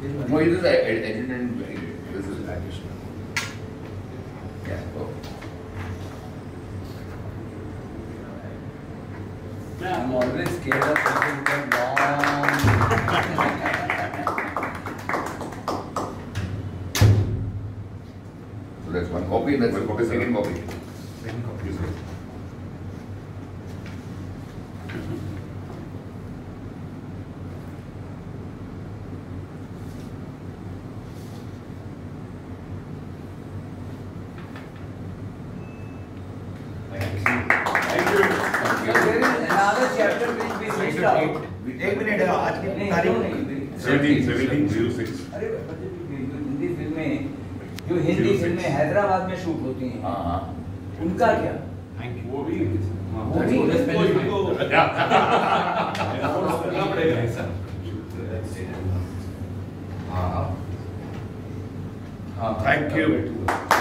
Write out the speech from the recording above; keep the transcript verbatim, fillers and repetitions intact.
No, it is edited and this is additional. Yeah. Oh. I'm always scared of taking them long. So that's one copy, and that's one copy, second copy. Second copy. Another chapter which we missed out. एक minute है आज की तारीख seventeen seventeen oh six. अरे हिंदी फिल्में जो हिंदी फिल्में हैदराबाद में शूट होती हैं, हाँ हाँ। उनका क्या? वो भी वो भी हाँ हाँ। Thank you.